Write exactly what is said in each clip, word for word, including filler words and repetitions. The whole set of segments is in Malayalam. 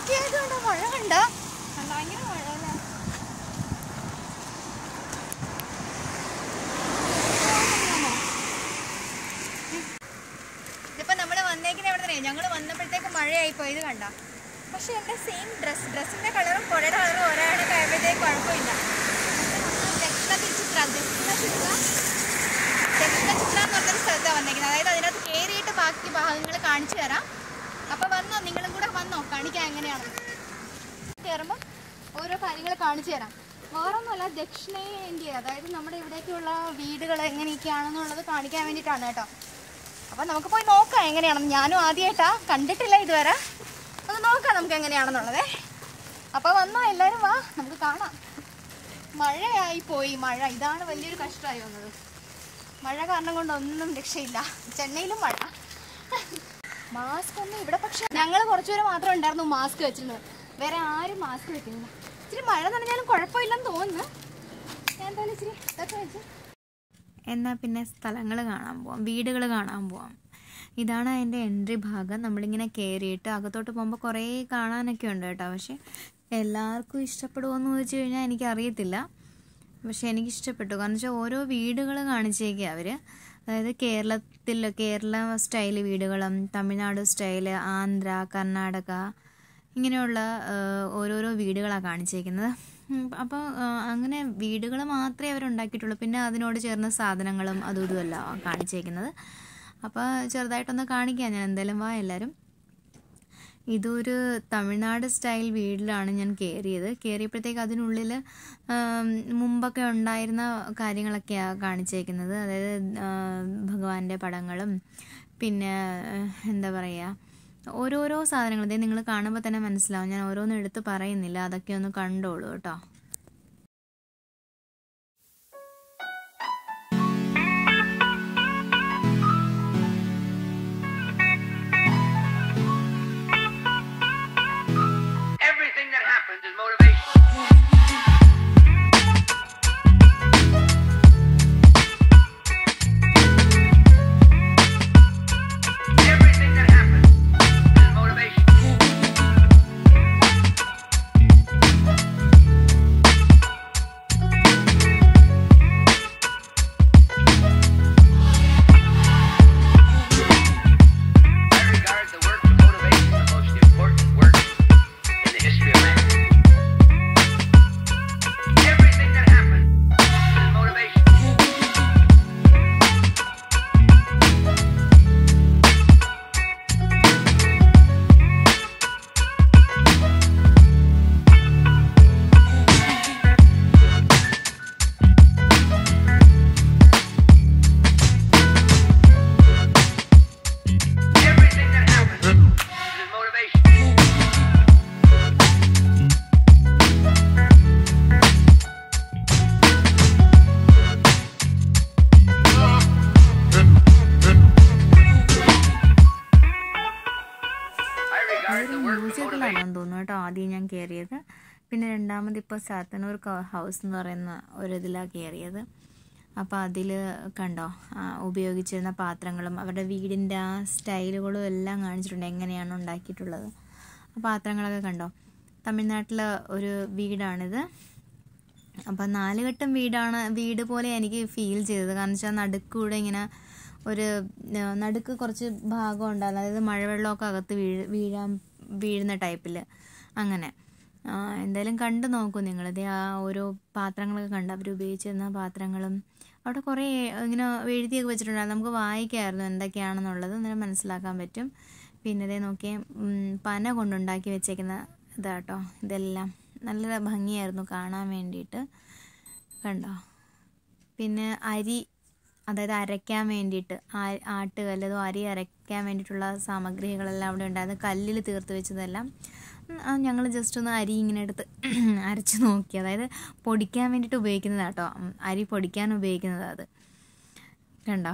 സിറ്റി ആയതുകൊണ്ടോ മഴ കണ്ടോ? ഭയങ്കര മഴ അല്ലേ? ഇതിപ്പോൾ നമ്മൾ വന്നേക്കുന്ന എവിടെ തന്നെ ഞങ്ങൾ വന്നപ്പോഴത്തേക്ക് മഴയായിപ്പോയി. ഇത് കണ്ടോ? പക്ഷെ എൻ്റെ സെയിം ഡ്രസ്സ് ഡ്രസ്സിൻ്റെ കളറും പുഴയുടെ കളറും ഒരാളൊക്കെ ആയപ്പോഴത്തേക്ക് കുഴപ്പമില്ല. ദക്ഷിണ ചിത്ര ദക്ഷിണ ചിത്ര ദക്ഷിണ ചിത്ര എന്ന് പറഞ്ഞൊരു സ്ഥലത്താണ് വന്നേക്കുന്നത്. അതായത് അതിനകത്ത് കയറിയിട്ട് ബാക്കി ഭാഗങ്ങൾ കാണിച്ചു തരാം. അപ്പോൾ വന്നോ, നിങ്ങളും കൂടെ വന്നോ, കാണിക്കാം എങ്ങനെയാണ്. കയറുമ്പോൾ ഓരോ കാര്യങ്ങൾ കാണിച്ചു തരാം. വേറൊന്നുമല്ല, ദക്ഷിണേന്ത്യ അതായത് നമ്മുടെ ഇവിടേക്കുള്ള വീടുകൾ എങ്ങനെയൊക്കെയാണെന്നുള്ളത് കാണിക്കാൻ വേണ്ടിയിട്ടാണ് കേട്ടോ. അപ്പം നമുക്ക് പോയി നോക്കാം എങ്ങനെയാണെന്ന്. ഞാനും ആദ്യമായിട്ടാ, കണ്ടിട്ടില്ല ഇതുവരെ. അത് നോക്കാം നമുക്ക് എങ്ങനെയാണെന്നുള്ളത്. അപ്പോൾ വന്നോ, എല്ലാവരും വാ, നമുക്ക് കാണാം. മഴയായി പോയി. മഴ ഇതാണ് വലിയൊരു കഷ്ടമായി വന്നത്. മഴ കാരണം കൊണ്ടൊന്നും രക്ഷയില്ല. ചെന്നൈയിലും മഴ. മാസ്ക് ഒന്നും ഇവിടെ, പക്ഷെ ഞങ്ങൾ കുറച്ചുപേരെ മാത്രമേ ഉണ്ടായിരുന്നു മാസ്ക് വെച്ചിരുന്നത്. വേറെ ആരും മാസ്ക് വെക്കുന്നില്ല. ഇച്ചിരി മഴ നനഞ്ഞാലും കുഴപ്പമില്ലെന്ന് തോന്നുന്നു. ഞാൻ എന്തായാലും ഇച്ചിരി ഇതൊക്കെ വെച്ച് എന്നാൽ പിന്നെ സ്ഥലങ്ങൾ കാണാൻ പോവാം, വീടുകൾ കാണാൻ പോവാം. ഇതാണ് അതിൻ്റെ എൻട്രി ഭാഗം. നമ്മളിങ്ങനെ കയറിയിട്ട് അകത്തോട്ട് പോകുമ്പോൾ കുറേ കാണാനൊക്കെ ഉണ്ട് കേട്ടോ. പക്ഷെ എല്ലാവർക്കും ഇഷ്ടപ്പെടുമോയെന്ന് ചോദിച്ചു കഴിഞ്ഞാൽ എനിക്കറിയത്തില്ല. പക്ഷെ എനിക്കിഷ്ടപ്പെട്ടു. കാരണം വെച്ചാൽ ഓരോ വീടുകൾ കാണിച്ചേക്കുക അവർ. അതായത് കേരളത്തിൽ കേരള സ്റ്റൈൽ വീടുകളും തമിഴ്നാട് സ്റ്റൈല്, ആന്ധ്ര, കർണാടക, ഇങ്ങനെയുള്ള ഓരോരോ വീടുകളാണ് കാണിച്ചേക്കുന്നത്. അപ്പോൾ അങ്ങനെ വീടുകൾ മാത്രമേ അവരുണ്ടാക്കിയിട്ടുള്ളൂ. പിന്നെ അതിനോട് ചേർന്ന സാധനങ്ങളും അതും ഇതുമല്ല കാണിച്ചേക്കുന്നത്. അപ്പോൾ ചെറുതായിട്ടൊന്ന് കാണിക്കാം ഞാൻ. എന്തായാലും വാ എല്ലാവരും. ഇതൊരു തമിഴ്നാട് സ്റ്റൈൽ വീട്ടിലാണ് ഞാൻ കയറിയത്. കയറിയപ്പോഴത്തേക്ക് അതിനുള്ളിൽ മുമ്പൊക്കെ ഉണ്ടായിരുന്ന കാര്യങ്ങളൊക്കെയാണ് കാണിച്ചേക്കുന്നത്. അതായത് ഭഗവാന്റെ പടങ്ങളും പിന്നെ എന്താ പറയുക, ഓരോരോ സാധനങ്ങൾ. ഇതേ നിങ്ങൾ കാണുമ്പോൾ തന്നെ മനസ്സിലാവും. ഞാൻ ഓരോന്നും എടുത്ത് പറയുന്നില്ല, അതൊക്കെ ഒന്ന് കണ്ടോളൂ കേട്ടോ. മ്യൂസിയത്തിലാണെന്ന് തോന്നുന്നു കേട്ടോ ആദ്യം ഞാൻ കയറിയത്. പിന്നെ രണ്ടാമത് ഇപ്പോൾ സാത്തനൂർ ഹൗസ് എന്ന് പറയുന്ന ഒരിതിലാണ് കയറിയത്. അപ്പോൾ അതിൽ കണ്ടോ ഉപയോഗിച്ചിരുന്ന പാത്രങ്ങളും അവരുടെ വീടിൻ്റെ ആ സ്റ്റൈലുകളും എല്ലാം കാണിച്ചിട്ടുണ്ട്, എങ്ങനെയാണ് ഉണ്ടാക്കിയിട്ടുള്ളത്. ആ പാത്രങ്ങളൊക്കെ കണ്ടോ. തമിഴ്നാട്ടിലെ ഒരു വീടാണിത്. അപ്പം നാലുകെട്ടും വീടാണ്, വീട് പോലെ എനിക്ക് ഫീൽ ചെയ്തത്. കാരണം വെച്ചാൽ നടുക്കൂടെ ഇങ്ങനെ ഒരു നടുക്ക് കുറച്ച് ഭാഗം ഉണ്ടായിരുന്നു. അതായത് മഴവെള്ളമൊക്കെ അകത്ത് വീഴ് വീഴാൻ വീഴുന്ന ടൈപ്പിൽ അങ്ങനെ. എന്തായാലും കണ്ടു നോക്കൂ നിങ്ങളിത്. ആ ഓരോ പാത്രങ്ങളൊക്കെ കണ്ട് അവർ ഉപയോഗിച്ചിരുന്ന പാത്രങ്ങളും അവിടെ കുറേ ഇങ്ങനെ എഴുതിയൊക്കെ വെച്ചിട്ടുണ്ടായിരുന്നു. നമുക്ക് വായിക്കാമായിരുന്നു എന്തൊക്കെയാണെന്നുള്ളത്, അന്നേരം മനസ്സിലാക്കാൻ പറ്റും. പിന്നെ ഇതേ നോക്കിയേ, പന കൊണ്ടുണ്ടാക്കി വെച്ചേക്കുന്ന ഇതാട്ടോ ഇതെല്ലാം. നല്ല ഭംഗിയായിരുന്നു കാണാൻ വേണ്ടിയിട്ട്, കണ്ടോ. പിന്നെ അരി, അതായത് അരയ്ക്കാൻ വേണ്ടിയിട്ട് ആട്ടുകല്ലതോ അരി അരയ്ക്കാൻ വേണ്ടിയിട്ടുള്ള സാമഗ്രികളെല്ലാം അവിടെ ഉണ്ടായിരുന്നു. കല്ലിൽ തീർത്ത് വെച്ചതെല്ലാം ഞങ്ങൾ ജസ്റ്റ് ഒന്ന് അരി ഇങ്ങനെ എടുത്ത് അരച്ച് നോക്കി. അതായത് പൊടിക്കാൻ വേണ്ടിയിട്ട് ഉപയോഗിക്കുന്നതാണ് കേട്ടോ, അരി പൊടിക്കാൻ ഉപയോഗിക്കുന്നതാണ് അത്. കണ്ടോ,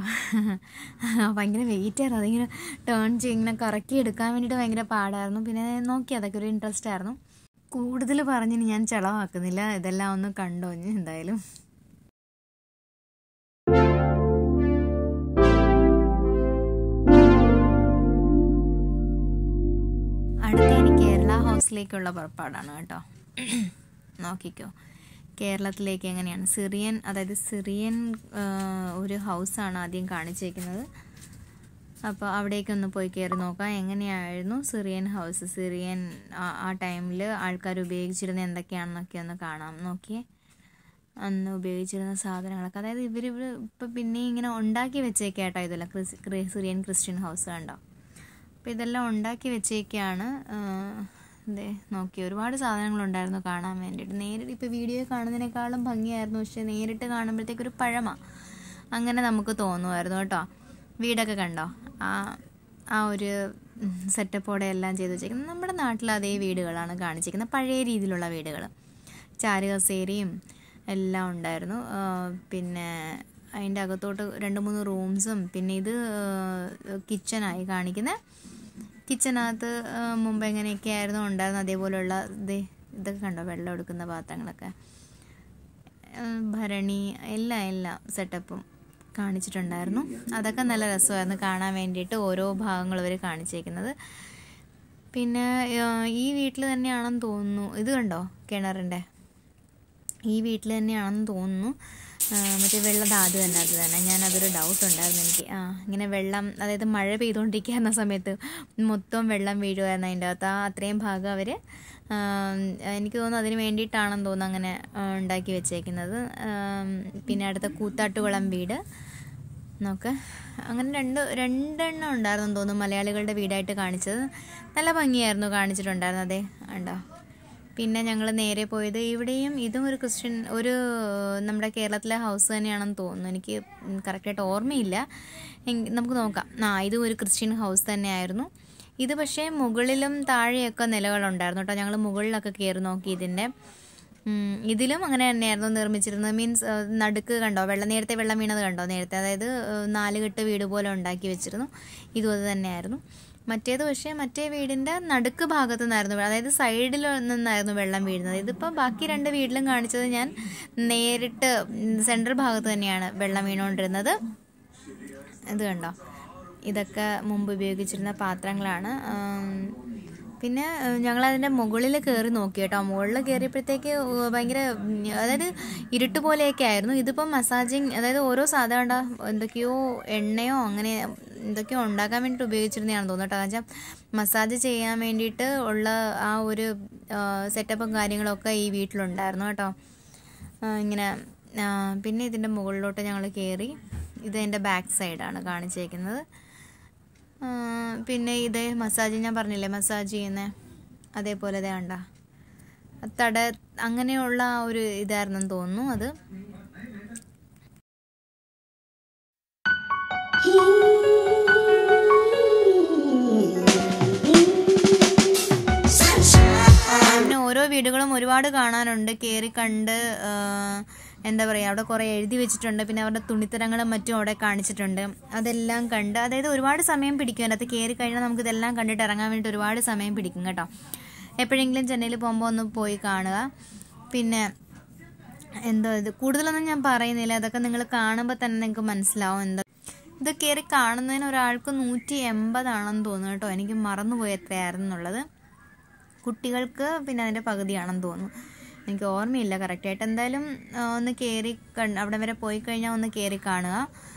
ഭയങ്കര വെയിറ്റായിരുന്നു. അതിങ്ങനെ ടേൺ ചെയ്ത് ഇങ്ങനെ കറക്കി എടുക്കാൻ വേണ്ടിയിട്ട് ഭയങ്കര പാടായിരുന്നു. പിന്നെ നോക്കി, അതൊക്കെ ഒരു ഇൻട്രസ്റ്റ് ആയിരുന്നു. കൂടുതൽ പറഞ്ഞിന് ഞാൻ ചിലവാക്കുന്നില്ല, ഇതെല്ലാം ഒന്ന് കണ്ടോ എന്തായാലും. അടുത്ത ഇനി കേരള ഹൗസ് ഹൗസിലേക്കുള്ള പുറപ്പാടാണ് കേട്ടോ. നോക്കിക്കോ കേരളത്തിലേക്ക് എങ്ങനെയാണ് സിറിയൻ, അതായത് സിറിയൻ ഒരു ഹൗസാണ് ആദ്യം കാണിച്ചേക്കുന്നത്. അപ്പോൾ അവിടേക്കൊന്ന് പോയി കയറി നോക്കാം എങ്ങനെയായിരുന്നു സിറിയൻ ഹൗസ്, സിറിയൻ ആ ടൈമിൽ ആൾക്കാർ ഉപയോഗിച്ചിരുന്ന എന്തൊക്കെയാണെന്നൊക്കെ ഒന്ന് കാണാം. നോക്കിയേ അന്ന് ഉപയോഗിച്ചിരുന്ന സാധനങ്ങളൊക്കെ, അതായത് ഇവർ ഇവർ ഇപ്പം പിന്നെ ഇങ്ങനെ ഉണ്ടാക്കി വെച്ചേക്കാട്ടോ ഇതെല്ലാം. ക്രിസ് സിറിയൻ ക്രിസ്ത്യൻ ഹൗസ് കണ്ടോ. അപ്പോൾ ഇതെല്ലാം ഉണ്ടാക്കി വെച്ചേക്കാണ്. ഇതേ നോക്കി ഒരുപാട് സാധനങ്ങളുണ്ടായിരുന്നു കാണാൻ വേണ്ടിയിട്ട്. നേരിട്ട് ഇപ്പോൾ വീഡിയോ കാണുന്നതിനേക്കാളും ഭംഗിയായിരുന്നു, പക്ഷേ നേരിട്ട് കാണുമ്പോഴത്തേക്കൊരു പഴമ അങ്ങനെ നമുക്ക് തോന്നുമായിരുന്നു കേട്ടോ. വീടൊക്കെ കണ്ടോ, ആ ആ ഒരു സെറ്റപ്പോടെ എല്ലാം ചെയ്ത് വെച്ചേക്കുന്നത്. നമ്മുടെ നാട്ടിൽ അതേ വീടുകളാണ് കാണിച്ചിരിക്കുന്നത്, പഴയ രീതിയിലുള്ള വീടുകൾ. ചാരുകസേരയും എല്ലാം ഉണ്ടായിരുന്നു. പിന്നെ അതിൻ്റെ അകത്തോട്ട് രണ്ട് മൂന്ന് റൂംസും, പിന്നെ ഇത് കിച്ചണായി കാണിക്കുന്നത്. കിച്ചനകത്ത് മുമ്പ് എങ്ങനെയൊക്കെ ആയിരുന്നു ഉണ്ടായിരുന്നത് അതേപോലെയുള്ള ഇത് ഇതൊക്കെ കണ്ടോ, വെള്ളം എടുക്കുന്ന പാത്രങ്ങളൊക്കെ, ഭരണി, എല്ലാം എല്ലാം സെറ്റപ്പും കാണിച്ചിട്ടുണ്ടായിരുന്നു. അതൊക്കെ നല്ല രസമായിരുന്നു കാണാൻ വേണ്ടിയിട്ട്, ഓരോ ഭാഗങ്ങൾ അവർ കാണിച്ചേക്കുന്നത്. പിന്നെ ഈ വീട്ടിൽ തന്നെയാണെന്ന് തോന്നുന്നു, ഇത് കണ്ടോ കിണറിൻ്റെ, ഈ വീട്ടിൽ തന്നെയാണെന്ന് തോന്നുന്നു. മറ്റേ വെള്ളം അത് തന്നെ അത് തന്നെ ഞാനതൊരു ഡൗട്ട് ഉണ്ടായിരുന്നു എനിക്ക്. ആ ഇങ്ങനെ വെള്ളം, അതായത് മഴ പെയ്തുകൊണ്ടിരിക്കുന്ന സമയത്ത് മൊത്തം വെള്ളം വീഴുമായിരുന്നു അതിൻ്റെ അകത്ത്. ആ അത്രയും ഭാഗം അവർ എനിക്ക് തോന്നുന്നു അതിന് വേണ്ടിയിട്ടാണെന്ന് തോന്നുന്നു അങ്ങനെ ഉണ്ടാക്കി വെച്ചേക്കുന്നത്. പിന്നെ അടുത്ത കൂത്താട്ടുകുളം വീട് നോക്ക്, അങ്ങനെ രണ്ട് രണ്ടെണ്ണം ഉണ്ടായിരുന്നു തോന്നുന്നു മലയാളികളുടെ വീടായിട്ട് കാണിച്ചത്. നല്ല ഭംഗിയായിരുന്നു കാണിച്ചിട്ടുണ്ടായിരുന്നു. അതെ ഉണ്ടോ. പിന്നെ ഞങ്ങൾ നേരെ പോയത് ഇവിടെയും, ഇതും ഒരു ക്രിസ്ത്യൻ, ഒരു നമ്മുടെ കേരളത്തിലെ ഹൗസ് തന്നെയാണെന്ന് തോന്നുന്നു, എനിക്ക് കറക്റ്റായിട്ട് ഓർമ്മയില്ല, നമുക്ക് നോക്കാം. ആ ഇതും ഒരു ക്രിസ്ത്യൻ ഹൗസ് തന്നെയായിരുന്നു. ഇത് പക്ഷേ മുകളിലും താഴെയൊക്കെ നിലകളുണ്ടായിരുന്നു കേട്ടോ. ഞങ്ങൾ മുകളിലൊക്കെ കയറി നോക്കി ഇതിൻ്റെ. ഇതിലും അങ്ങനെ തന്നെയായിരുന്നു നിർമ്മിച്ചിരുന്നത്. മീൻസ് നടുക്ക് കണ്ടോ വെള്ളം, നേരത്തെ വെള്ളം വീണത് കണ്ടോ നേരത്തെ, അതായത് നാലുകെട്ട് വീട് പോലെ ഉണ്ടാക്കി വെച്ചിരുന്നു. ഇതും അത് തന്നെയായിരുന്നു. മറ്റേത് പക്ഷേ മറ്റേ വീടിൻ്റെ നടുക്ക് ഭാഗത്തു നിന്നായിരുന്നു, അതായത് സൈഡിൽ നിന്നായിരുന്നു വെള്ളം വീഴുന്നത്. ഇതിപ്പോൾ ബാക്കി രണ്ട് വീട്ടിലും കാണിച്ചത് ഞാൻ നേരിട്ട് സെൻട്രൽ ഭാഗത്ത് തന്നെയാണ് വെള്ളം വീണുകൊണ്ടിരുന്നത്. ഇത് കണ്ടോ, ഇതൊക്കെ മുമ്പ് ഉപയോഗിച്ചിരുന്ന പാത്രങ്ങളാണ്. പിന്നെ ഞങ്ങളതിൻ്റെ മുകളിൽ കയറി നോക്കി കേട്ടോ. മുകളിൽ കയറിയപ്പോഴത്തേക്ക് ഭയങ്കര, അതായത് ഇരുട്ട് പോലെയൊക്കെ ആയിരുന്നു. ഇതിപ്പം മസാജിങ്, അതായത് ഓരോ സാധാരണ എന്തൊക്കെയോ എണ്ണയോ അങ്ങനെ എന്തൊക്കെയോ ഉണ്ടാക്കാൻ വേണ്ടിയിട്ട് ഉപയോഗിച്ചിരുന്നതാണെന്ന് തോന്നുന്നു കേട്ടോ. എന്ന് വെച്ചാൽ മസാജ് ചെയ്യാൻ വേണ്ടിയിട്ട് ഉള്ള ആ ഒരു സെറ്റപ്പും കാര്യങ്ങളൊക്കെ ഈ വീട്ടിലുണ്ടായിരുന്നു കേട്ടോ. ഇങ്ങനെ പിന്നെ ഇതിൻ്റെ മുകളിലോട്ട് ഞങ്ങൾ കയറി. ഇത് എൻ്റെ ബാക്ക് സൈഡാണ് കാണിച്ചേക്കുന്നത്. പിന്നെ ഇത് മസാജ്, ഞാൻ പറഞ്ഞില്ലേ മസാജ് ചെയ്യുന്നത്, അതേപോലെ വേണ്ട തട അങ്ങനെയുള്ള ഒരു ഇതായിരുന്നെന്ന് തോന്നുന്നു അത്. പിന്നെ ഓരോ വീടുകളും ഒരുപാട് കാണാനുണ്ട്. കയറി കണ്ട് എന്താ പറയുക, അവിടെ കുറേ എഴുതി വെച്ചിട്ടുണ്ട്. പിന്നെ അവരുടെ തുണിത്തരങ്ങളും മറ്റും അവിടെ കാണിച്ചിട്ടുണ്ട്. അതെല്ലാം കണ്ട്, അതായത് ഒരുപാട് സമയം പിടിക്കും അതിനകത്ത് കയറി കഴിഞ്ഞാൽ. നമുക്ക് ഇതെല്ലാം കണ്ടിട്ട് ഇറങ്ങാൻ വേണ്ടിയിട്ട് ഒരുപാട് സമയം പിടിക്കും കേട്ടോ. എപ്പോഴെങ്കിലും ചെന്നൈയിൽ പോകുമ്പോൾ ഒന്ന് പോയി കാണുക. പിന്നെ എന്തോ ഇത് കൂടുതലൊന്നും ഞാൻ പറയുന്നില്ല, അതൊക്കെ നിങ്ങൾ കാണുമ്പോൾ തന്നെ നിങ്ങൾക്ക് മനസ്സിലാവും. എന്താ ഇത് കയറി കാണുന്നതിന് ഒരാൾക്ക് നൂറ്റി എൺപതാണെന്ന് തോന്നുന്നു കേട്ടോ. എനിക്ക് മറന്നുപോയി എത്രയായിരുന്നു എന്നുള്ളത്. കുട്ടികൾക്ക് പിന്നെ അതിൻ്റെ പകുതിയാണെന്ന് തോന്നുന്നു, എനിക്ക് ഓർമ്മയില്ല കറക്റ്റായിട്ട്. എന്തായാലും ഒന്ന് കയറി കണ്ട് അവിടെ വരെ പോയി കഴിഞ്ഞാൽ ഒന്ന് കയറി കാണുക.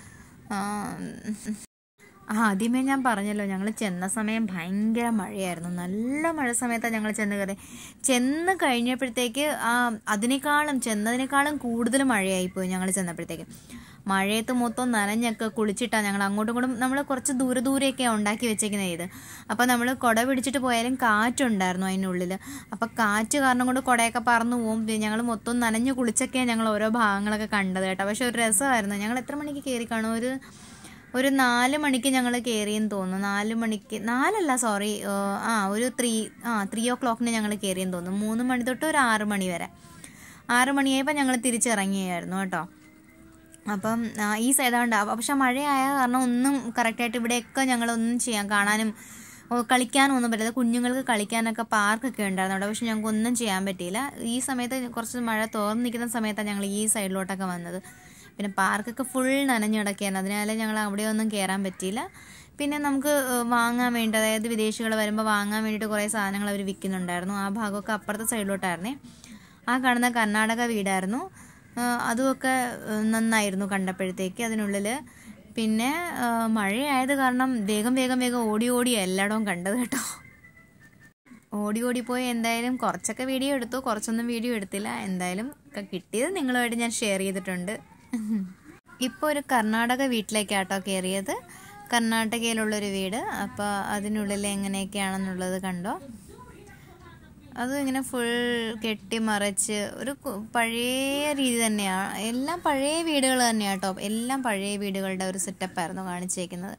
ആ ആദ്യമേ ഞാൻ പറഞ്ഞല്ലോ, ഞങ്ങൾ ചെന്ന സമയം ഭയങ്കര മഴയായിരുന്നു. നല്ല മഴ സമയത്താണ് ഞങ്ങൾ ചെന്ന് കയറി. ചെന്ന് കഴിഞ്ഞപ്പോഴത്തേക്ക് ആ അതിനേക്കാളും ചെന്നതിനേക്കാളും കൂടുതൽ മഴയായിപ്പോയി ഞങ്ങൾ ചെന്നപ്പോഴത്തേക്ക്. മഴയത്ത് മൊത്തം നനഞ്ഞൊക്കെ കുളിച്ചിട്ടാണ് ഞങ്ങൾ അങ്ങോട്ടും ഇങ്ങോട്ടും, നമ്മൾ കുറച്ച് ദൂരെ ദൂരെയൊക്കെയാണ് ഉണ്ടാക്കി വെച്ചേക്കുന്നത് ഇത്. അപ്പോൾ നമ്മൾ കുട പിടിച്ചിട്ട് പോയാലും കാറ്റുണ്ടായിരുന്നു അതിനുള്ളിൽ. അപ്പോൾ കാറ്റ് കാരണം കൊണ്ട് കുടയൊക്കെ പറന്നു പോകും. ഞങ്ങൾ മൊത്തം നനഞ്ഞ് കുളിച്ചൊക്കെയാണ് ഞങ്ങൾ ഓരോ ഭാഗങ്ങളൊക്കെ കണ്ടത് കേട്ടോ. പക്ഷെ ഒരു രസമായിരുന്നു. ഞങ്ങൾ എത്ര മണിക്ക് കയറി കാണും, ഒരു ഒരു നാല് മണിക്ക് ഞങ്ങൾ കയറിയെന്ന് തോന്നുന്നു. നാല് മണിക്ക് നാലല്ല സോറി ആ ഒരു ത്രീ ആ ത്രീ ഓ ക്ലോക്കിന് ഞങ്ങൾ കയറിയെന്ന് തോന്നുന്നു. മൂന്ന് മണി തൊട്ട് ഒരു ആറ് മണി വരെ. ആറ് മണിയായപ്പോൾ ഞങ്ങൾ തിരിച്ചിറങ്ങിയായിരുന്നു കേട്ടോ. അപ്പം ഈ സൈഡാണ്ട്. പക്ഷെ മഴയായ കാരണം ഒന്നും കറക്റ്റായിട്ട് ഇവിടെയൊക്കെ ഞങ്ങളൊന്നും ചെയ്യാൻ കാണാനും കളിക്കാനും ഒന്നും പറ്റില്ല. കുഞ്ഞുങ്ങൾക്ക് കളിക്കാനൊക്കെ പാർക്കൊക്കെ ഉണ്ടായിരുന്നു അവിടെ, പക്ഷെ ഞങ്ങൾക്ക് ഒന്നും ചെയ്യാൻ പറ്റിയില്ല. ഈ സമയത്ത് കുറച്ച് മഴ തോർന്ന് നിൽക്കുന്ന സമയത്താണ് ഞങ്ങൾ ഈ സൈഡിലോട്ടൊക്കെ വന്നത്. പിന്നെ പാർക്കൊക്കെ ഫുൾ നനഞ്ഞു കിടക്കുകയായിരുന്നു, അതിനാൽ ഞങ്ങൾ അവിടെയൊന്നും കയറാൻ പറ്റിയില്ല. പിന്നെ നമുക്ക് വാങ്ങാൻ വേണ്ടി, അതായത് വിദേശികൾ വരുമ്പോൾ വാങ്ങാൻ വേണ്ടിയിട്ട് കുറേ സാധനങ്ങൾ അവർ വിൽക്കുന്നുണ്ടായിരുന്നു. ആ ഭാഗമൊക്കെ അപ്പുറത്തെ സൈഡിലോട്ടായിരുന്നേ. ആ കാണുന്ന കർണാടക വീടായിരുന്നു. അതുമൊക്കെ നന്നായിരുന്നു കണ്ടപ്പോഴത്തേക്ക് അതിനുള്ളിൽ. പിന്നെ മഴയായത് കാരണം വേഗം വേഗം വേഗം ഓടി ഓടി എല്ലായിടവും കണ്ടത് കേട്ടോ. ഓടി ഓടിപ്പോയി എന്തായാലും കുറച്ചൊക്കെ വീഡിയോ എടുത്തു, കുറച്ചൊന്നും വീഡിയോ എടുത്തില്ല. എന്തായാലും കിട്ടിയത് നിങ്ങളുമായിട്ട് ഞാൻ ഷെയർ ചെയ്തിട്ടുണ്ട്. ഇപ്പോൾ ഒരു കർണാടക വീട്ടിലേക്കാട്ടോ കയറിയത്. കർണാടകയിലുള്ളൊരു വീട്. അപ്പോൾ അതിനുള്ളിൽ എങ്ങനെയൊക്കെയാണെന്നുള്ളത് കണ്ടോ. അതും ഇങ്ങനെ ഫുൾ കെട്ടിമറിച്ച് ഒരു പഴയ രീതി തന്നെയാണ്. എല്ലാം പഴയ വീടുകൾ തന്നെയാണ് കേട്ടോ. എല്ലാം പഴയ വീടുകളുടെ ഒരു സെറ്റപ്പായിരുന്നു കാണിച്ചേക്കുന്നത്.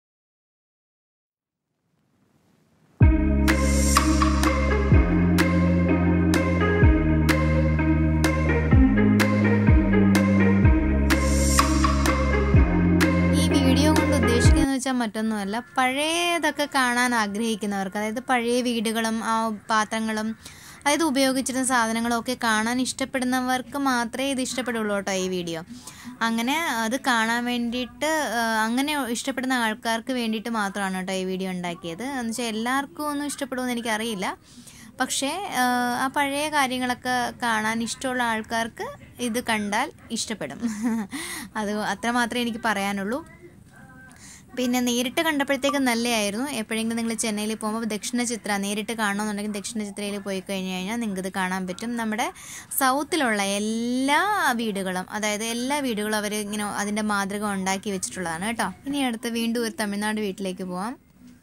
വെച്ചാൽ മറ്റൊന്നുമല്ല, പഴയതൊക്കെ കാണാൻ ആഗ്രഹിക്കുന്നവർക്ക്, അതായത് പഴയ വീടുകളും ആ പാത്രങ്ങളും അതായത് ഉപയോഗിച്ചിരുന്ന സാധനങ്ങളും ഒക്കെ കാണാൻ ഇഷ്ടപ്പെടുന്നവർക്ക് മാത്രമേ ഇത് ഇഷ്ടപ്പെടുള്ളൂ കേട്ടോ ഈ വീഡിയോ. അങ്ങനെ അത് കാണാൻ വേണ്ടിയിട്ട്, അങ്ങനെ ഇഷ്ടപ്പെടുന്ന ആൾക്കാർക്ക് വേണ്ടിയിട്ട് മാത്രമാണ് കേട്ടോ ഈ വീഡിയോ ഉണ്ടാക്കിയത്. എന്ന് വെച്ചാൽ എല്ലാവർക്കും ഒന്നും ഇഷ്ടപ്പെടുമെന്ന് എനിക്കറിയില്ല. പക്ഷേ ആ പഴയ കാര്യങ്ങളൊക്കെ കാണാൻ ഇഷ്ടമുള്ള ആൾക്കാർക്ക് ഇത് കണ്ടാൽ ഇഷ്ടപ്പെടും. അത് അത്ര മാത്രമേ എനിക്ക് പറയാനുള്ളൂ. പിന്നെ നേരിട്ട് കണ്ടപ്പോഴത്തേക്ക് നല്ലതായിരുന്നു. എപ്പോഴെങ്കിലും നിങ്ങൾ ചെന്നൈയിൽ പോകുമ്പോൾ ദക്ഷിണ ചിത്ര നേരിട്ട് കാണണമെന്നുണ്ടെങ്കിൽ ദക്ഷിണ ചിത്രയിൽ പോയി കഴിഞ്ഞ് കഴിഞ്ഞാൽ നിങ്ങൾക്ക് ഇത് കാണാൻ പറ്റും. നമ്മുടെ സൗത്തിലുള്ള എല്ലാ വീടുകളും, അതായത് എല്ലാ വീടുകളും അവർ ഇങ്ങനെ അതിൻ്റെ മാതൃക ഉണ്ടാക്കി വെച്ചിട്ടുള്ളതാണ് കേട്ടോ. ഇനി അടുത്ത് വീണ്ടും ഒരു തമിഴ്നാട് വീട്ടിലേക്ക് പോവാം.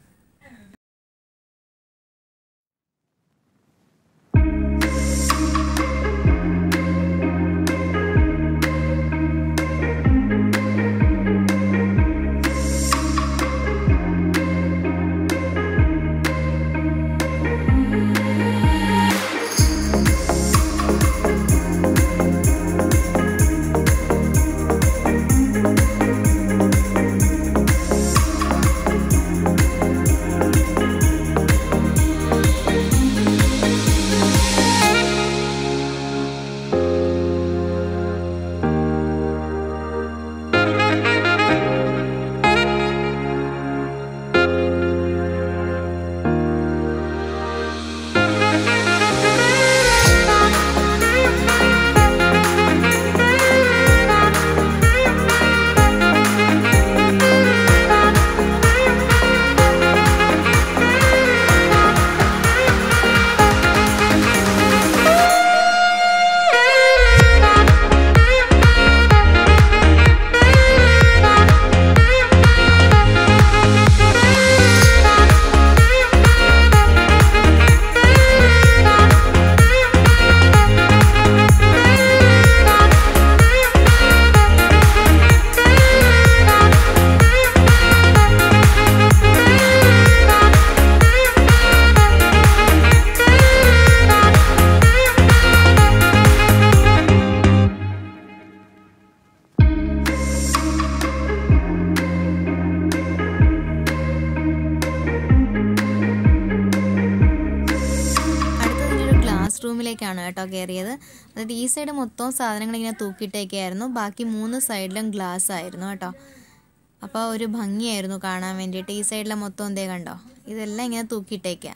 റൂമിലേക്കാണ് കേട്ടോ കയറിയത്. അതായത് ഈ സൈഡ് മൊത്തം സാധനങ്ങൾ ഇങ്ങനെ തൂക്കിയിട്ടേക്കായിരുന്നു, ബാക്കി മൂന്ന് സൈഡിലും ഗ്ലാസ് ആയിരുന്നു കേട്ടോ. അപ്പോൾ ഒരു ഭംഗിയായിരുന്നു കാണാൻ വേണ്ടിയിട്ട്. ഈ സൈഡിലെ മൊത്തം എന്തേ കണ്ടോ, ഇതെല്ലാം ഇങ്ങനെ തൂക്കിയിട്ടേക്കുക.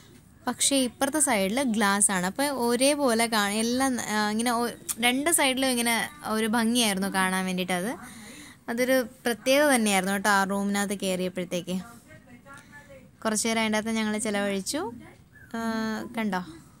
പക്ഷേ ഇപ്പുറത്തെ സൈഡിൽ ഗ്ലാസ് ആണ്. അപ്പോൾ ഒരേപോലെ കാണാൻ എല്ലാം ഇങ്ങനെ രണ്ട് സൈഡിലും ഇങ്ങനെ ഒരു ഭംഗിയായിരുന്നു കാണാൻ വേണ്ടിയിട്ട്. അത് അതൊരു പ്രത്യേകത തന്നെയായിരുന്നു കേട്ടോ ആ റൂമിനകത്ത് കയറിയപ്പോഴത്തേക്ക്. കുറച്ച് നേരം അതിൻ്റെ അകത്ത് ഞങ്ങൾ ചിലവഴിച്ചു. കണ്ടോ,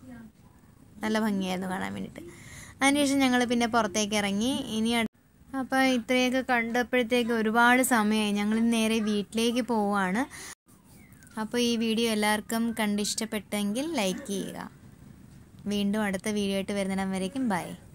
നല്ല ഭംഗിയായിരുന്നു കാണാൻ വേണ്ടിയിട്ട്. അതിനുശേഷം ഞങ്ങൾ പിന്നെ പുറത്തേക്ക് ഇറങ്ങി. ഇനി അപ്പോൾ ഇത്രയൊക്കെ കണ്ടപ്പോഴത്തേക്ക് ഒരുപാട് സമയമായി. ഞങ്ങൾ നേരെ വീട്ടിലേക്ക് പോവുകയാണ്. അപ്പോൾ ഈ വീഡിയോ എല്ലാവർക്കും കണ്ടിഷ്ടപ്പെട്ടെങ്കിൽ ലൈക്ക് ചെയ്യുക. വീണ്ടും അടുത്ത വീഡിയോ ആയിട്ട് വരുന്നിടം വരേക്കും ബൈ.